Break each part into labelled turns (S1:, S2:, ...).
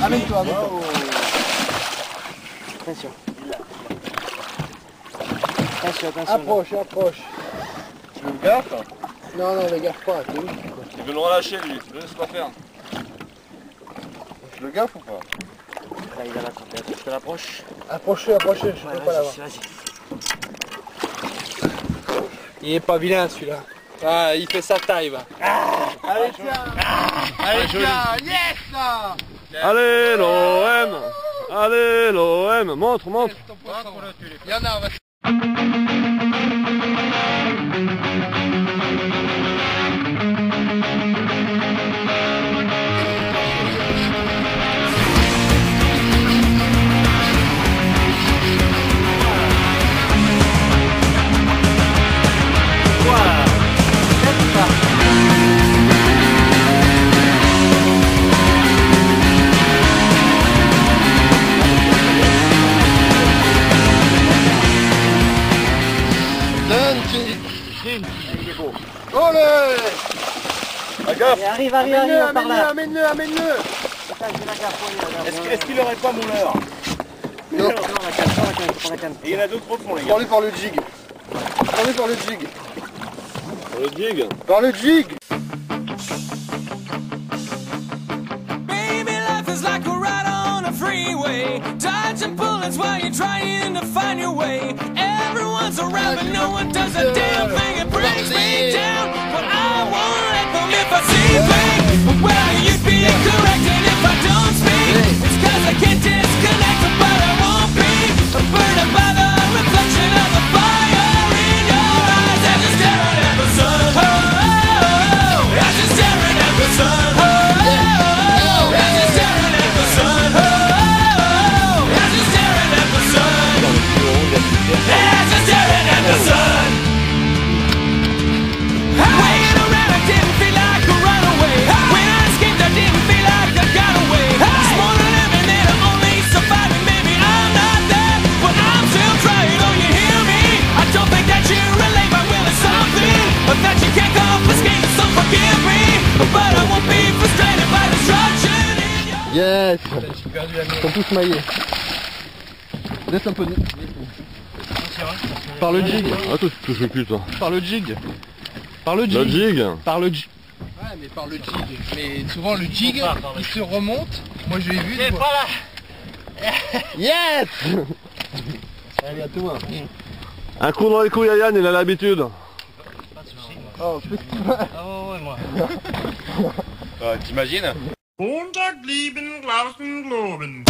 S1: Amène-toi, amène-toi. Attention. Attention, attention. Approche, approche.
S2: Tu veux le gaffe?
S1: Non, non, ne gaffe pas, t'es où?
S2: Il veut le relâcher lui, laisse pas faire. Je le gaffe ou pas?
S3: Là, il va l'attraper, je te l'approche.
S1: Approchez, approchez, je peux pas l'avoir.
S3: Vas-y.
S1: Il est pas vilain celui-là.
S4: Ah, il fait sa taille, va.
S1: Allez, tiens. Allez, tiens. Yes.
S2: Allez l'OM! Allez l'OM! Montre, montre!
S1: Il y en a, on va... Olé!
S3: Arrive, par là.
S1: Amène-le, amène-le.
S2: Est-ce qu'il aurait pas mon leurre?
S1: Non.
S3: La canne.
S2: Et il y en a d'autres au fond les gars.
S1: Prends-le par le jig. Prends-le par le jig.
S2: Le jig?
S1: Par le jig.
S5: Baby, life is like a ride on a freeway. Dodging bullets while you're trying to find your way. Everyone's around but no one does a damn thing. It brings me down, but I won't let them. If I see pain, well, you'd be incorrect. And if I don't speak, it's cause I can't disconnect. But I won't be burned by the reflection of the fire in your eyes. As you're staring at the sun, oh, oh, oh. As you're staring at the sun, oh, oh, oh. As you're staring at the sun, oh, oh, oh. As you're staring at the sun, as you're staring at the sun. Waiting around, I didn't feel like a runaway. When I escaped, I didn't feel like I got away. It's more than living there to only surviving. Maybe I'm not there, but I'm still trying. Oh, you hear me? I don't think that you relate. My will is something that you can't confiscate. So forgive me, but I won't be frustrated by destruction in your...
S1: Yes. Ils sont tous maillés. Laisse un peu de... Par le jig.
S2: Ah toi tu touches le cul toi.
S1: Par le jig. Par le jig.
S2: Le jig?
S1: Par le jig. Ouais, mais par le jig. Mais souvent le jig, il se remonte. Moi je l'ai vu.
S3: C'est pas là.
S1: Yes. Allez, à toi.
S2: Un coup dans les couilles à Yann, il a l'habitude.
S1: Oh, festival.
S3: Ah ouais, moi.
S2: T'imagines?
S6: Montag, lieben, Glauben, Globen.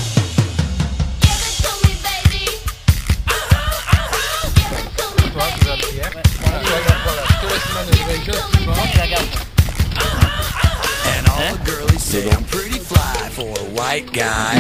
S5: And all the girlies say I'm pretty fly for a white guy.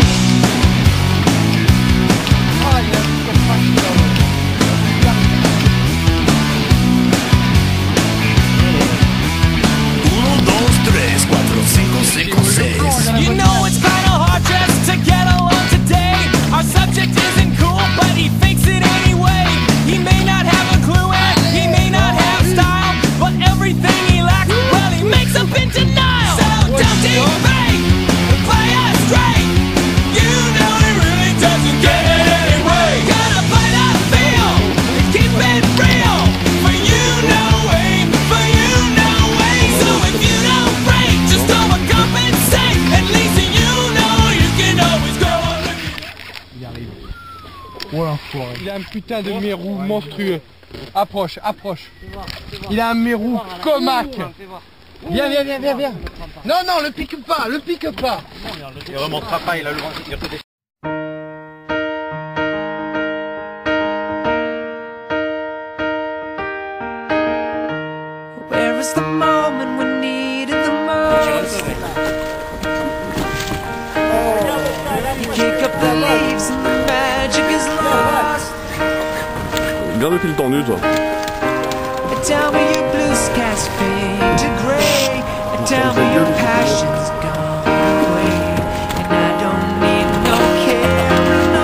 S5: You know it's kinda hard just to get along today. Our subject isn't cool, but he fakes it anyway. He may not have a clue and he may not have style, but everything he lacks, well, he makes up in denial. So don't debate, play us straight. You know he really doesn't get it anyway. Gotta play that feel and keep it real. For you, no way, for you, no way. So if you don't break, just overcompensate. At least you know you can always go on looking.
S1: Il arrive. Oh l'enfoiré. Il a un putain de mérou monstrueux. Approche, approche. Il a un mérou comac. Viens, viens, viens, viens, viens. Non, non, le pique pas, le pique pas.
S4: Il remontera pas, il a le côté.
S5: Where is the moment we needed the most? You kick up the leaves and the magic is lost.
S2: Garde le fil tendu toi.
S5: Tell me your blue skies fade to gray. Tell me your passion's gone away. And I don't need no carrying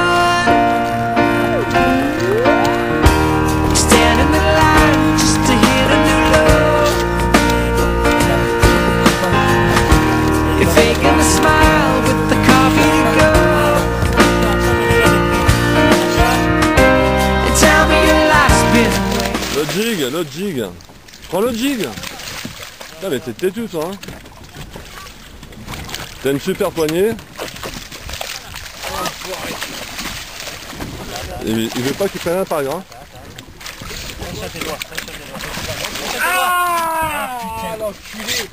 S5: on. Stand in the line just to hit a new low. You're faking a smile with
S2: le jig. Prends le jig. Ah mais t'es têtu toi, hein. T'as une super poignée. Il veut pas que tu prennes un par gras.
S1: Ah, l'enculé.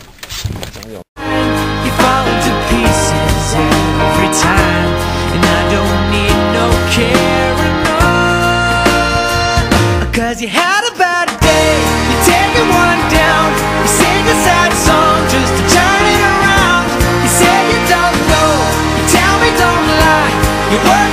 S5: You fall into pieces every time, and I don't need no carrying on. Cause you had a bad day, you're taking one down. You sing a sad song just to turn it around. You say you don't know, you tell me don't lie. You work